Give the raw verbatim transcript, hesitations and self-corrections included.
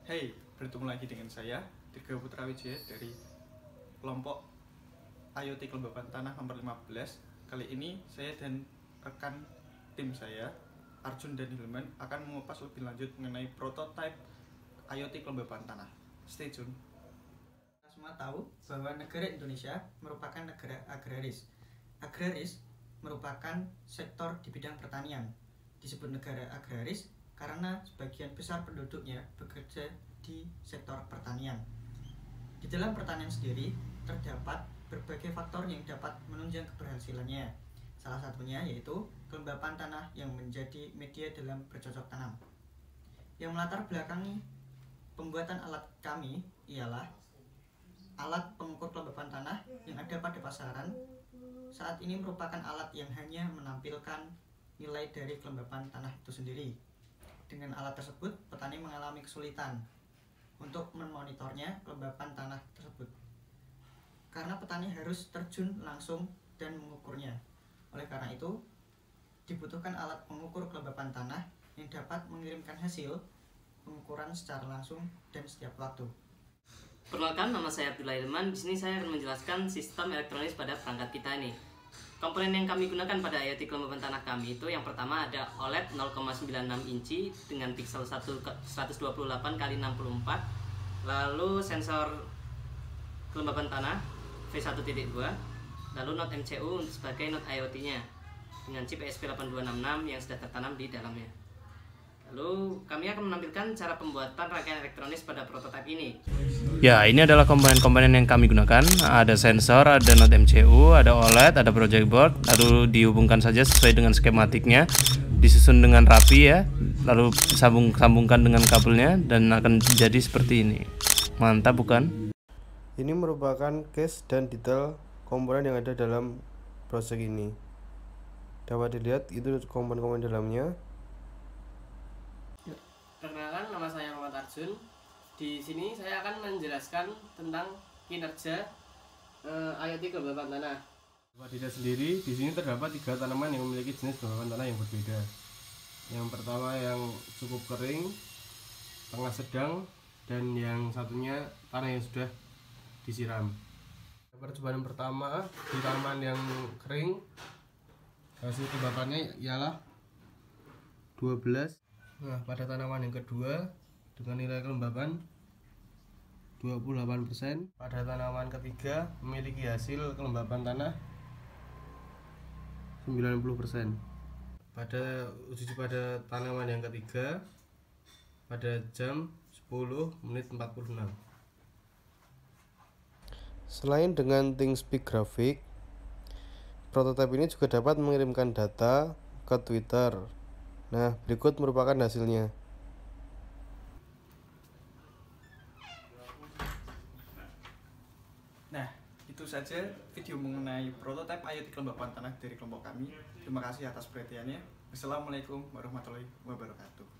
Hey, bertemu lagi dengan saya, Dirga Putra Wijaya dari kelompok I O T Kelembapan Tanah nomor lima belas. Kali ini saya dan rekan tim saya, Arjun dan Hilman, akan mengupas lebih lanjut mengenai prototipe I O T Kelembapan Tanah. Stay tune. Kita semua tahu bahwa negara Indonesia merupakan negara agraris. Agraris merupakan sektor di bidang pertanian. Disebut negara agraris karena sebagian besar penduduknya bekerja di sektor pertanian. Di dalam pertanian sendiri terdapat berbagai faktor yang dapat menunjang keberhasilannya. Salah satunya yaitu kelembapan tanah yang menjadi media dalam bercocok tanam. Yang melatar belakangi pembuatan alat kami ialah alat pengukur kelembapan tanah yang ada pada pasaran. Saat ini merupakan alat yang hanya menampilkan nilai dari kelembapan tanah itu sendiri. Dengan alat tersebut, petani mengalami kesulitan untuk memonitornya kelembapan tanah tersebut, karena petani harus terjun langsung dan mengukurnya. Oleh karena itu, dibutuhkan alat pengukur kelembapan tanah yang dapat mengirimkan hasil pengukuran secara langsung dan setiap waktu. Perkenalkan, nama saya Abdullah Hilman. Di sini saya akan menjelaskan sistem elektronis pada perangkat kita ini. Komponen yang kami gunakan pada I O T kelembapan tanah kami itu yang pertama ada O L E D nol koma sembilan enam inci dengan pixel seratus dua puluh delapan kali enam puluh empat, lalu sensor kelembapan tanah V satu titik dua, lalu not M C U sebagai not I O T-nya dengan chip E S P delapan dua enam enam yang sudah tertanam di dalamnya. Lalu kami akan menampilkan cara pembuatan rangkaian elektronis pada prototipe ini. Ya, ini adalah komponen-komponen yang kami gunakan. Ada sensor, ada not M C U, ada O L E D, ada project board. Lalu dihubungkan saja sesuai dengan skematiknya, disusun dengan rapi ya. Lalu sambung-sambungkan dengan kabelnya dan akan jadi seperti ini. Mantap bukan? Ini merupakan case dan detail komponen yang ada dalam project ini. Dapat dilihat itu komponen-komponen dalamnya. Perkenalkan, nama saya Muhammad Arjun. Di sini saya akan menjelaskan tentang kinerja uh, I O T kelembapan tanah. Dapat dilihat sendiri, di sini terdapat tiga tanaman yang memiliki jenis kelembapan tanah yang berbeda. Yang pertama yang cukup kering, tengah sedang, dan yang satunya tanah yang sudah disiram. Percobaan pertama di tanaman yang kering, hasil kelembapannya ialah dua belas. Nah, pada tanaman yang kedua dengan nilai kelembapan dua puluh delapan persen. Pada tanaman ketiga memiliki hasil kelembapan tanah sembilan puluh persen. Pada uji pada tanaman yang ketiga pada jam sepuluh menit empat puluh enam. Selain dengan ThinkSpeak Graphic, prototipe ini juga dapat mengirimkan data ke Twitter. Nah, berikut merupakan hasilnya. Nah, itu saja video mengenai prototipe I O T Kelembapan Tanah dari kelompok kami. Terima kasih atas perhatiannya. Wassalamualaikum warahmatullahi wabarakatuh.